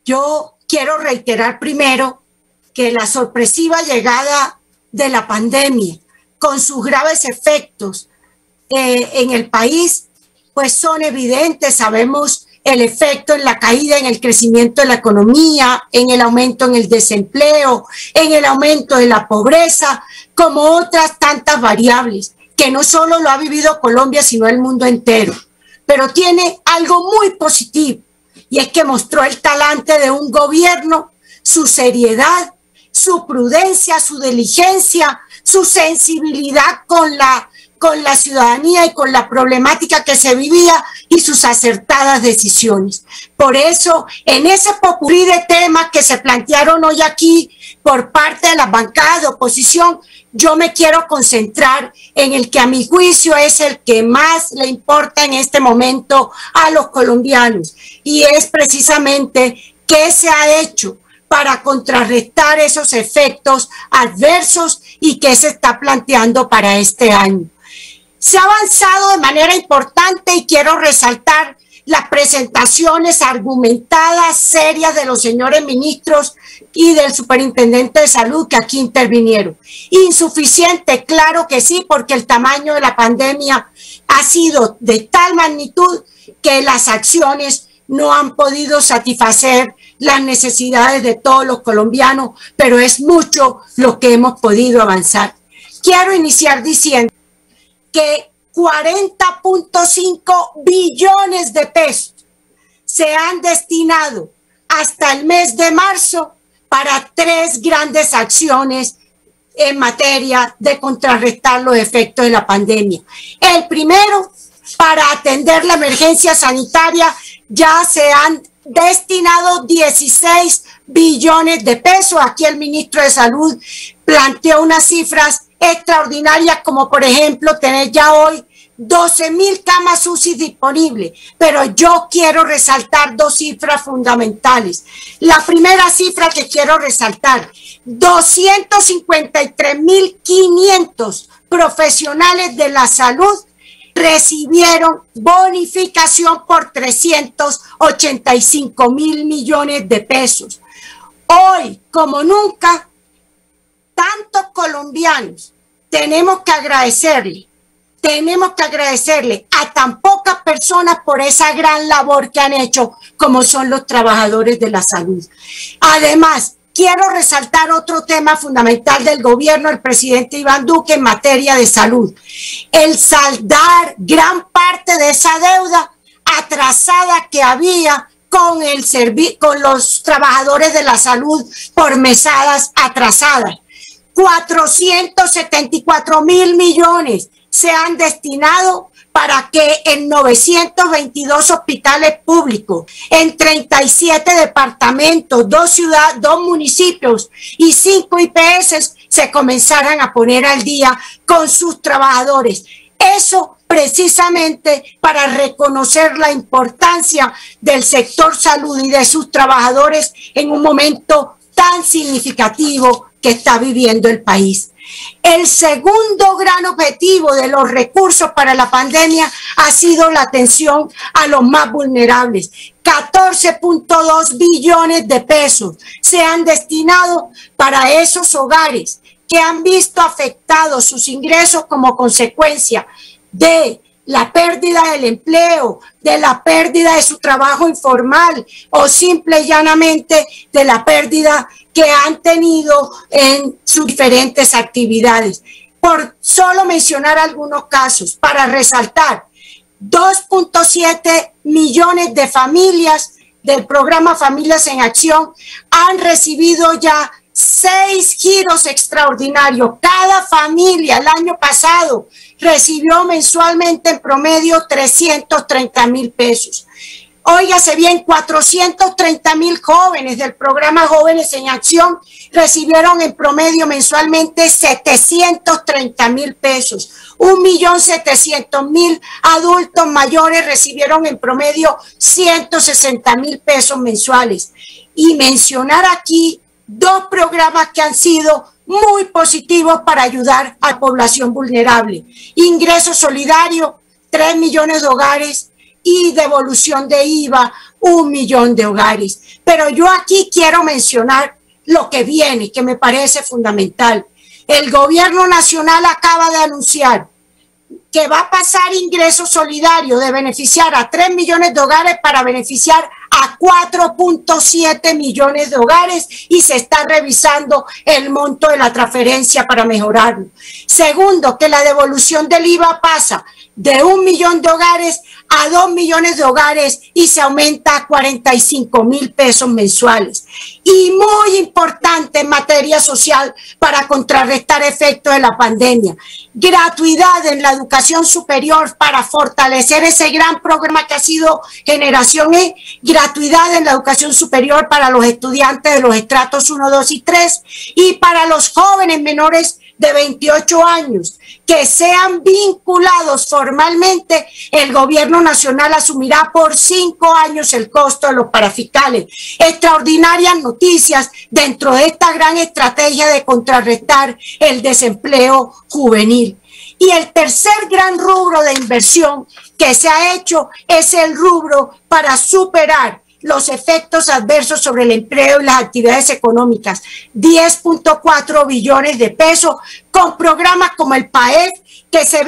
Yo quiero reiterar primero que la sorpresiva llegada de la pandemia, con sus graves efectos en el país, pues son evidentes. Sabemos el efecto en la caída en el crecimiento de la economía, en el aumento en el desempleo, en el aumento de la pobreza, como otras tantas variables, que no solo lo ha vivido Colombia, sino el mundo entero. Pero tiene algo muy positivo, y es que mostró el talante de un gobierno, su seriedad, su prudencia, su diligencia, su sensibilidad con la ciudadanía y con la problemática que se vivía y sus acertadas decisiones. Por eso, en ese popurrí de temas que se plantearon hoy aquí por parte de las bancadas de oposición, yo me quiero concentrar en el que a mi juicio es el que más le importa en este momento a los colombianos, y es precisamente qué se ha hecho para contrarrestar esos efectos adversos y qué se está planteando para este año. Se ha avanzado de manera importante y quiero resaltar las presentaciones argumentadas, serias de los señores ministros y del superintendente de salud que aquí intervinieron. Insuficiente, claro que sí, porque el tamaño de la pandemia ha sido de tal magnitud que las acciones no han podido satisfacer las necesidades de todos los colombianos, pero es mucho lo que hemos podido avanzar. Quiero iniciar diciendo que 40.5 billones de pesos se han destinado hasta el mes de marzo para 3 grandes acciones en materia de contrarrestar los efectos de la pandemia. El primero, para atender la emergencia sanitaria, ya se han destinado 16 billones de pesos. Aquí el ministro de Salud planteó unas cifras extraordinarias, como por ejemplo tener ya hoy 12.000 camas UCI disponibles, pero yo quiero resaltar 2 cifras fundamentales. La primera cifra que quiero resaltar: 253.500 profesionales de la salud recibieron bonificación por 385.000 millones de pesos. Hoy, como nunca, tantos colombianos tenemos que agradecerle a tan pocas personas por esa gran labor que han hecho, como son los trabajadores de la salud. Además, quiero resaltar otro tema fundamental del gobierno del presidente Iván Duque en materia de salud: el saldar gran parte de esa deuda atrasada que había con los trabajadores de la salud por mesadas atrasadas. 474.000 millones se han destinado para que en 922 hospitales públicos, en 37 departamentos, 2 ciudades, 2 municipios y 5 IPS se comenzaran a poner al día con sus trabajadores. Eso precisamente para reconocer la importancia del sector salud y de sus trabajadores en un momento tan significativo que está viviendo el país. El segundo gran objetivo de los recursos para la pandemia ha sido la atención a los más vulnerables. 14.2 billones de pesos se han destinado para esos hogares que han visto afectados sus ingresos como consecuencia de la pérdida del empleo, de la pérdida de su trabajo informal o simple y llanamente de la pérdida que han tenido en sus diferentes actividades. Por solo mencionar algunos casos, para resaltar, 2.7 millones de familias del programa Familias en Acción han recibido ya 6 giros extraordinarios. Cada familia el año pasado recibió mensualmente en promedio 330.000 pesos. Óigase bien, 430.000 jóvenes del programa Jóvenes en Acción recibieron en promedio mensualmente 730.000 pesos. 1.700.000 adultos mayores recibieron en promedio 160.000 pesos mensuales. Y mencionar aquí 2 programas que han sido muy positivos para ayudar a la población vulnerable: Ingreso Solidario, 3 millones de hogares, y devolución de IVA, 1 millón de hogares. Pero yo aquí quiero mencionar lo que viene, que me parece fundamental. El gobierno nacional acaba de anunciar que va a pasar ingreso solidario de beneficiar a 3 millones de hogares para beneficiar a 4.7 millones de hogares y se está revisando el monto de la transferencia para mejorarlo. Segundo, que la devolución del IVA pasa de 1 millón de hogares a 2 millones de hogares y se aumenta a 45.000 pesos mensuales. Y muy importante en materia social para contrarrestar efectos de la pandemia, gratuidad en la educación superior para fortalecer ese gran programa que ha sido Generación E, gratuidad en la educación superior para los estudiantes de los estratos 1, 2 y 3 y para los jóvenes menores de 28 años que sean vinculados formalmente, el gobierno nacional asumirá por 5 años el costo de los parafiscales. Extraordinarias noticias dentro de esta gran estrategia de contrarrestar el desempleo juvenil. Y el tercer gran rubro de inversión que se ha hecho es el rubro para superar los efectos adversos sobre el empleo y las actividades económicas, 10.4 billones de pesos con programas como el PAEF que se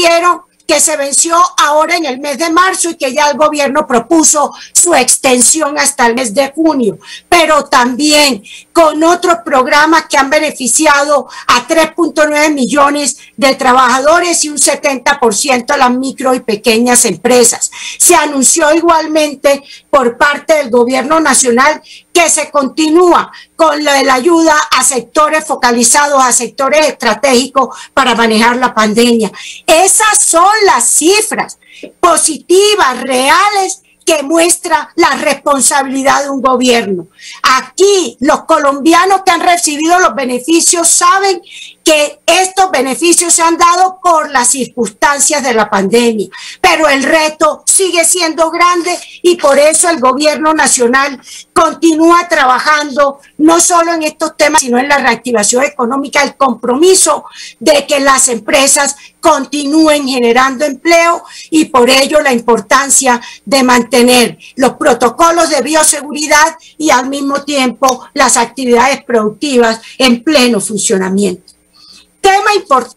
venció ahora en el mes de marzo y que ya el gobierno propuso su extensión hasta el mes de junio, pero también con otros programas que han beneficiado a 3.9 millones de trabajadores y un 70% a las micro y pequeñas empresas. Se anunció igualmente por parte del gobierno nacional que se continúa con la ayuda a sectores focalizados, a sectores estratégicos para manejar la pandemia. Esas son las cifras positivas, reales, que muestra la responsabilidad de un gobierno. Aquí los colombianos que han recibido los beneficios saben que estos beneficios se han dado por las circunstancias de la pandemia, pero el reto sigue siendo grande y por eso el gobierno nacional continúa trabajando no solo en estos temas, sino en la reactivación económica, el compromiso de que las empresas continúen generando empleo y por ello la importancia de mantener los protocolos de bioseguridad y al mismo tiempo las actividades productivas en pleno funcionamiento. Tema importante.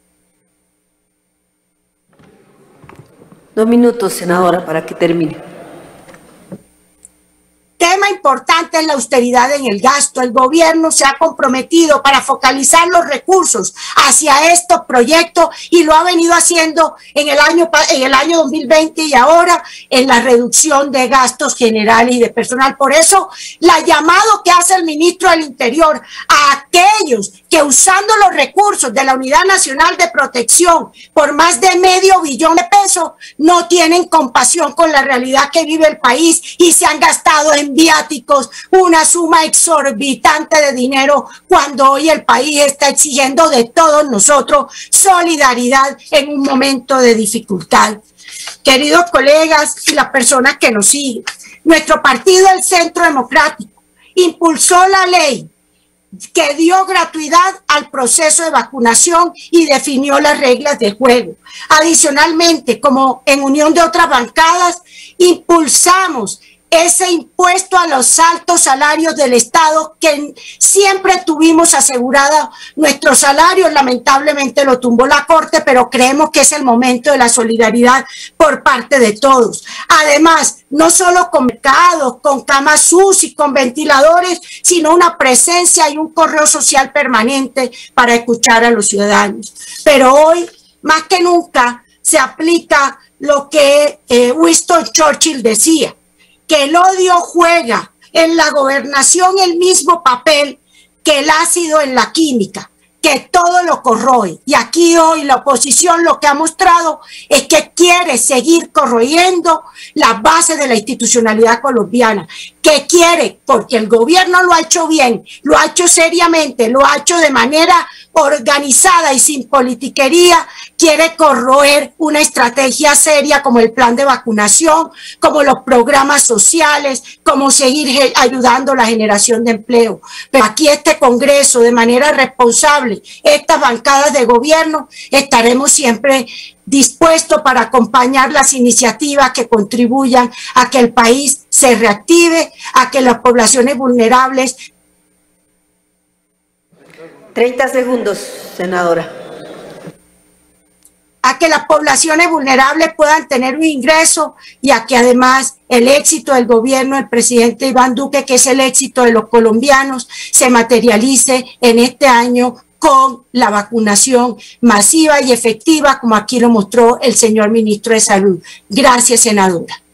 2 minutos, senadora, para que termine. Tema importante es la austeridad en el gasto. El gobierno se ha comprometido para focalizar los recursos hacia estos proyectos y lo ha venido haciendo en el año 2020 y ahora en la reducción de gastos generales y de personal. Por eso, la llamado que hace el ministro del Interior a aquellos que usando los recursos de la Unidad Nacional de Protección por más de $500 millones de pesos no tienen compasión con la realidad que vive el país y se han gastado en viáticos una suma exorbitante de dinero cuando hoy el país está exigiendo de todos nosotros solidaridad en un momento de dificultad. Queridos colegas y las personas que nos siguen, nuestro partido, el Centro Democrático, impulsó la ley que dio gratuidad al proceso de vacunación y definió las reglas de juego. Adicionalmente, como en unión de otras bancadas, impulsamos ese impuesto a los altos salarios del Estado que siempre tuvimos asegurado nuestros salarios. Lamentablemente lo tumbó la Corte, pero creemos que es el momento de la solidaridad por parte de todos. Además, no solo con mercados, con camas UCI, con ventiladores, sino una presencia y un correo social permanente para escuchar a los ciudadanos. Pero hoy, más que nunca, se aplica lo que Winston Churchill decía, que el odio juega en la gobernación el mismo papel que el ácido en la química, que todo lo corroe. Y aquí hoy la oposición lo que ha mostrado es que quiere seguir corroyendo las bases de la institucionalidad colombiana, que quiere, porque el gobierno lo ha hecho bien, lo ha hecho seriamente, lo ha hecho de manera organizada y sin politiquería, quiere corroer una estrategia seria como el plan de vacunación, como los programas sociales, como seguir ayudando a la generación de empleo. Pero aquí este Congreso, de manera responsable, estas bancadas de gobierno estaremos siempre dispuestos para acompañar las iniciativas que contribuyan a que el país se reactive, a que las poblaciones vulnerables. 30 segundos, senadora. A que las poblaciones vulnerables puedan tener un ingreso y a que además el éxito del gobierno del presidente Iván Duque, que es el éxito de los colombianos, se materialice en este año con la vacunación masiva y efectiva, como aquí lo mostró el señor ministro de Salud. Gracias, senadora.